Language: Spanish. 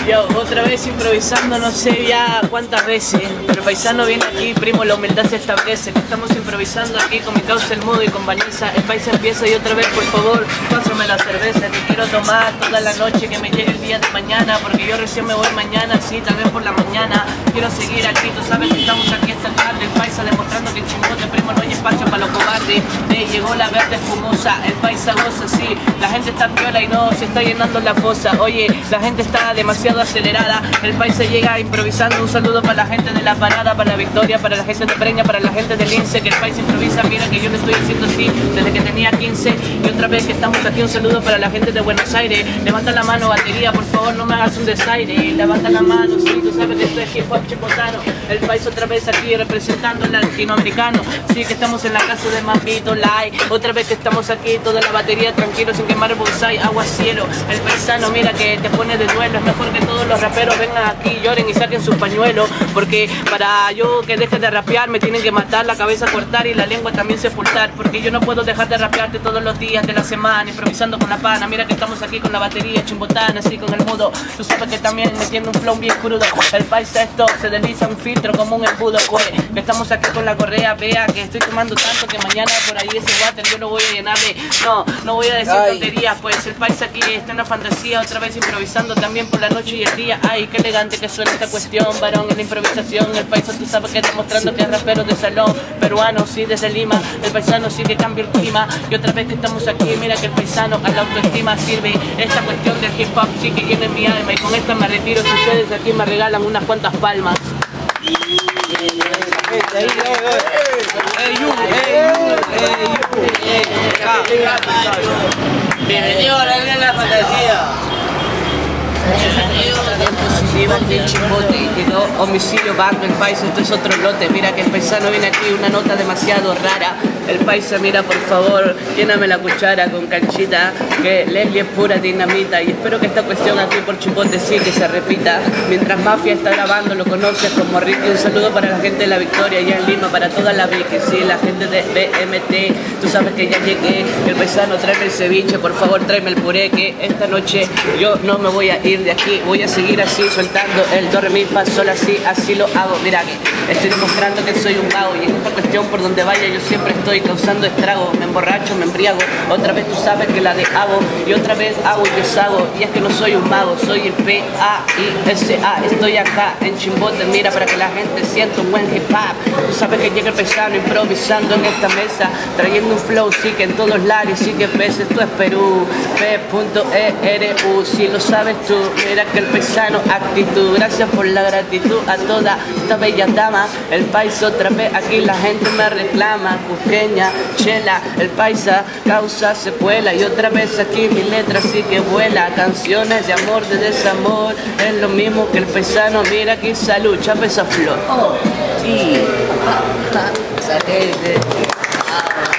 Yo, otra vez improvisando, no sé ya cuántas veces, pero paisano viene aquí, primo, la humildad se establece. Que estamos improvisando aquí con mi causa el mudo y con Vanessa. El país empieza y otra vez, por favor, pásame la cerveza. Que quiero tomar toda la noche, que me llegue el día de mañana, porque yo recién me voy mañana, sí, tal vez por la mañana. Quiero seguir aquí, tú sabes que estamos aquí esta tarde. El paisa demostrando que el Chimbote, primo, no hay espacio para los cobardes. Llegó la verde espumosa, el paisa goza, sí. La gente está piola y no se está llenando la fosa. Oye, la gente está demasiado acelerada. El paisa llega improvisando. Un saludo para la gente de La Parada, para la Victoria, para la gente de Breña, para la gente del Lince. Que el paisa improvisa, mira que yo le estoy haciendo así desde que tenía 15. Y otra vez que estamos aquí, un saludo para la gente de Buenos Aires. Levanta la mano, batería, por favor, no me hagas un desaire. Levanta la mano, sí, tú sabes que esto es hip hop chimbotano. El paisa otra vez aquí representando al latinoamericano. Sí, que estamos en la casa de Mambito Live. Otra vez que estamos aquí, toda la batería tranquilo, sin quemar el bonsai, agua cielo. El paisano, mira que te pone de duelo. Es mejor que todos los raperos vengan aquí, lloren y saquen sus pañuelos. Porque para yo que deje de rapear me tienen que matar, la cabeza cortar y la lengua también sepultar. Porque yo no puedo dejar de rapearte todos los días de la semana, improvisando con la pana. Mira que estamos aquí con la batería chimbotana, así con el mudo. Tú sabes que también metiendo un flow bien crudo. El paisa esto se desliza un filtro como un embudo, pues. Que estamos aquí con la correa, vea que estoy tomando tanto que mañana por ahí ese water yo lo voy a llenar de... No voy a decir tonterías, pues el paisa aquí está en una fantasía, otra vez improvisando también por la noche y el día. Ay, qué elegante que suena esta cuestión, varón, en la improvisación. El paisa tú sabes que está mostrando que es rapero de salón, peruano, sí, desde Lima. El paisano sí que cambia el clima. Y otra vez que estamos aquí, mira que el paisano a la autoestima sirve. Esta cuestión del hip hop sí que tiene mi alma. Y con esta me retiro si ustedes aquí me regalan unas cuantas palmas. Bienvenido a la gran fantasía. Positiva aquí el Chimbote, quedó homicidio bando el paisa, esto es otro lote. Mira que el paisano viene aquí, una nota demasiado rara. El paisa, mira por favor, lléname la cuchara con canchita, que Leslie es pura dinamita. Y espero que esta cuestión aquí por Chimbote sí que se repita. Mientras Mafia está grabando, lo conoces como Ricky. Un saludo para la gente de La Victoria, allá en Lima, para toda la Vicky, sí, la gente de BMT. Tú sabes que ya llegué, el paisano, tráeme el ceviche, por favor tráeme el puré, que esta noche yo no me voy a ir de aquí, voy a seguir así soltando el do, re, mi, fa, sol, así lo hago. Mira que estoy demostrando que soy un vago y en esta cuestión por donde vaya yo siempre estoy causando estragos. Me emborracho, me embriago, otra vez tú sabes que la de hago y otra vez hago y deshago. Y es que no soy un mago, soy el P-A-I-S-A. Estoy acá en Chimbote, mira, para que la gente sienta un buen hip hop. Tú sabes que llega el paisano improvisando en esta mesa, trayendo un flow, sí que en todos lares, sí que ves, esto es Perú, P.E.R.U, si lo sabes tú. Mira que el paisano actitud, gracias por la gratitud a toda esta bella dama. El paisa otra vez aquí la gente me reclama, cusqueña, chela, el paisa causa secuela. Y otra vez aquí mi letra sí que vuela, canciones de amor, de desamor, es lo mismo que el paisano. Mira aquí salud, chapa esa flor. Y...